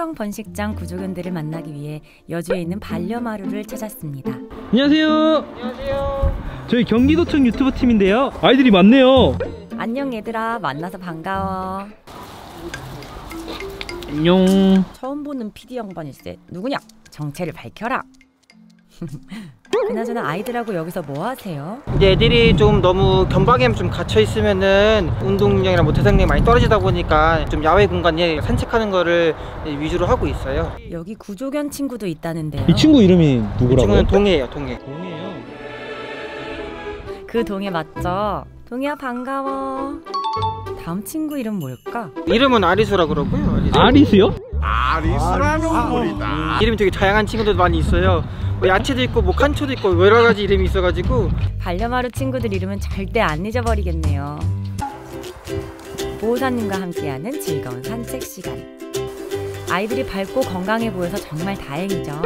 화성 번식장 구조견들을 만나기 위해 여주에 있는 반려마루를 찾았습니다. 안녕하세요. 안녕하세요. 저희 경기도청 유튜브 팀인데요. 아이들이 많네요. 안녕 얘들아, 만나서 반가워. 안녕. 처음 보는 PD 양반일세. 누구냐? 정체를 밝혀라. 그나저나 아이들하고 여기서 뭐 하세요? 이제 애들이 좀 너무 견방에 좀 갇혀 있으면은 운동량이랑 뭐 대사량이 많이 떨어지다 보니까 좀 야외 공간에 산책하는 거를 위주로 하고 있어요. 여기 구조견 친구도 있다는데요. 이 친구 이름이 누구라고요? 이 친구는 동해예요, 동해. 동해요. 그 동해 맞죠? 동해야 반가워. 다음 친구 이름 뭘까? 이름은 아리수라 그러고요. 아리수요? 아리수라는 소리다. 이름이 되게 다양한 친구들도 많이 있어요. 뭐 야채도 있고 뭐 칸초도 있고 여러 가지 이름이 있어가지고. 반려마루 친구들 이름은 절대 안 잊어버리겠네요. 보호사님과 함께하는 즐거운 산책 시간. 아이들이 밝고 건강해 보여서 정말 다행이죠.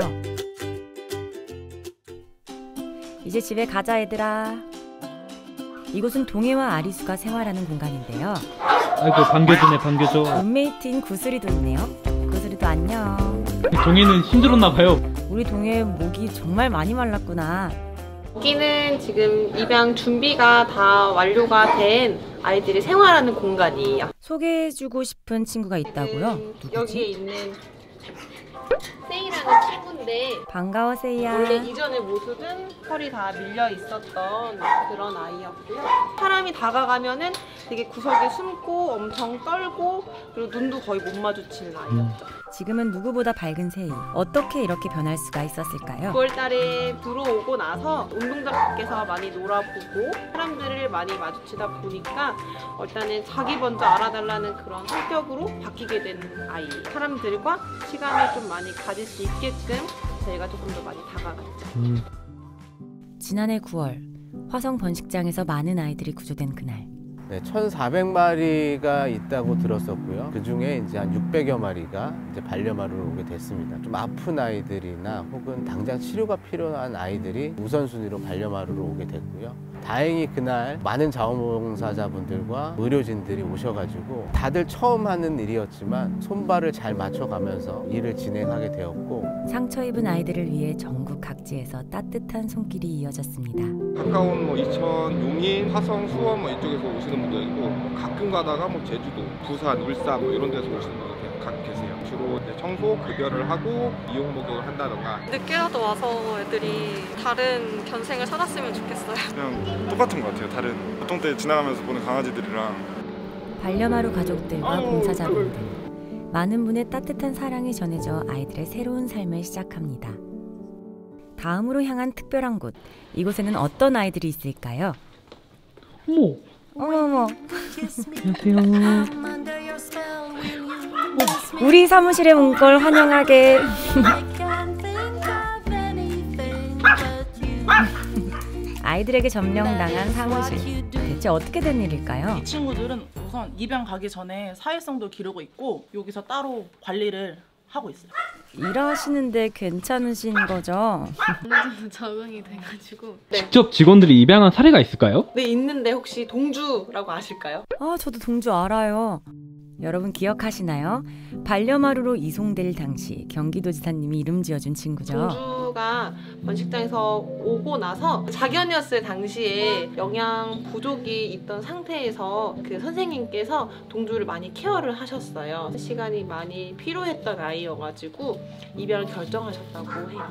이제 집에 가자 얘들아. 이곳은 동해와 아리수가 생활하는 공간인데요. 아이고 반겨주네, 반겨줘. 룸메이트인 구슬이도 있네요. 구슬이도 안녕. 동해는 힘들었나봐요. 우리 동해 목이 정말 많이 말랐구나. 여기는 지금 입양 준비가 다 완료가 된 아이들이 생활하는 공간이에요. 소개해주고 싶은 친구가 있다고요? 누구지? 여기에 있는 세이라는 친구인데 반가워 세이야. 원래 이전의 모습은 털이 다 밀려 있었던 그런 아이였고요. 사람이 다가가면은 되게 구석에 숨고 엄청 떨고 그리고 눈도 거의 못 마주치는 아이였죠. 지금은 누구보다 밝은 세이. 어떻게 이렇게 변할 수가 있었을까요? 9월달에 들어오고 나서 운동장 밖에서 많이 놀아보고 사람들을 많이 마주치다 보니까 일단은 자기 먼저 알아달라는 그런 성격으로 바뀌게 된 아이. 사람들과 시간을 좀 많이 가질 수 있게끔 저희가 조금 더 많이 다가갔죠. 지난해 9월 화성 번식장에서 많은 아이들이 구조된 그날. 네, 1,400마리가 있다고 들었었고요. 그 중에 이제 한 600여 마리가 이제 반려마루로 오게 됐습니다. 좀 아픈 아이들이나 혹은 당장 치료가 필요한 아이들이 우선순위로 반려마루로 오게 됐고요. 다행히 그날 많은 자원봉사자분들과 의료진들이 오셔가지고 다들 처음 하는 일이었지만 손발을 잘 맞춰가면서 일을 진행하게 되었고, 상처 입은 아이들을 위해 전국 각지에서 따뜻한 손길이 이어졌습니다. 가까운 뭐 이천, 용인, 화성, 수원 뭐 이쪽에서 오시는 분도 있고, 뭐 가끔 가다가 뭐 제주도, 부산, 울산 뭐 이런 데서 오시는 분들 각 계세요. 주로 이제 청소, 급여를 하고 이용 목욕을 한다던가. 늦게라도 와서 애들이 다른 견생을 찾았으면 좋겠어요. 그냥 똑같은 것 같아요. 다른 보통 때 지나가면서 보는 강아지들이랑. 반려마루 가족들과 봉사자분들, 많은 분의 따뜻한 사랑이 전해져 아이들의 새로운 삶을 시작합니다. 다음으로 향한 특별한 곳, 이곳에는 어떤 아이들이 있을까요? 어머. 어머머. 안녕하세요. 우리 사무실에 온 걸 환영하게. 아이들에게 점령당한 사무실. 대체 어떻게 된 일일까요? 이 친구들은 우선 입양 가기 전에 사회성도 기르고 있고 여기서 따로 관리를 하고 있어요. 일하시는데 괜찮으신 거죠? 어느 정도 적응이 돼가지고. 직접 직원들이 입양한 사례가 있을까요? 네, 있는데 혹시 동주라고 아실까요? 아, 저도 동주 알아요. 여러분 기억하시나요? 반려마루로 이송될 당시 경기도지사님이 이름 지어준 친구죠. 동주가 번식장에서 오고 나서 자견이었을 당시에 영양 부족이 있던 상태에서 그 선생님께서 동주를 많이 케어를 하셨어요. 시간이 많이 필요했던 아이여가지고 입양을 결정하셨다고 해요.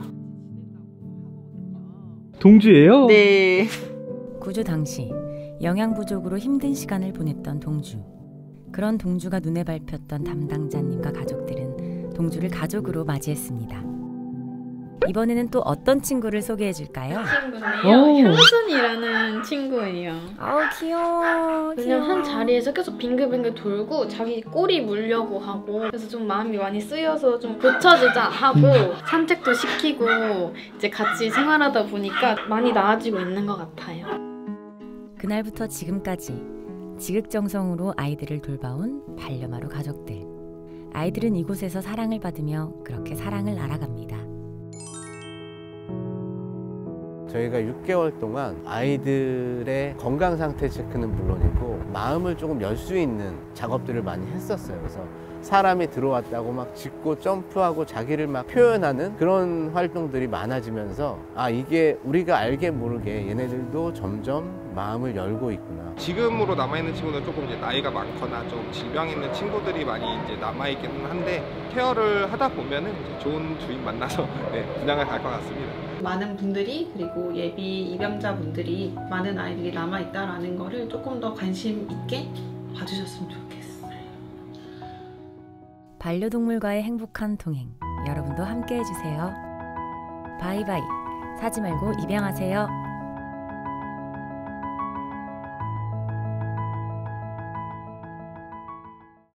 동주예요? 네. 구조 당시 영양 부족으로 힘든 시간을 보냈던 동주. 그런 동주가 눈에 밟혔던 담당자님과 가족들은 동주를 가족으로 맞이했습니다. 이번에는 또 어떤 친구를 소개해줄까요? 친구인데요. 현순이라는 친구예요. 아우 귀여워. 그냥 한 자리에서 계속 빙글빙글 돌고 자기 꼬리 물려고 하고, 그래서 좀 마음이 많이 쓰여서 좀 고쳐주자 하고 산책도 시키고 이제 같이 생활하다 보니까 많이 나아지고 있는 것 같아요. 그날부터 지금까지 지극정성으로 아이들을 돌봐온 반려마루 가족들. 아이들은 이곳에서 사랑을 받으며 그렇게 사랑을 알아갑니다. 저희가 6개월 동안 아이들의 건강 상태 체크는 물론이고 마음을 조금 열 수 있는 작업들을 많이 했었어요. 그래서 사람이 들어왔다고 막 짖고 점프하고 자기를 막 표현하는 그런 활동들이 많아지면서 아, 이게 우리가 알게 모르게 얘네들도 점점 마음을 열고 있구나. 지금으로 남아있는 친구는 조금 이제 나이가 많거나 좀 질병 있는 친구들이 많이 이제 남아있기는 한데, 케어를 하다 보면은 이제 좋은 주인 만나서 네, 분양을 갈 것 같습니다. 많은 분들이, 그리고 예비 입양자분들이 많은 아이들이 남아있다라는 거를 조금 더 관심 있게 봐주셨으면 좋겠어요. 반려동물과의 행복한 동행, 여러분도 함께 해주세요. 바이바이. 사지 말고 입양하세요.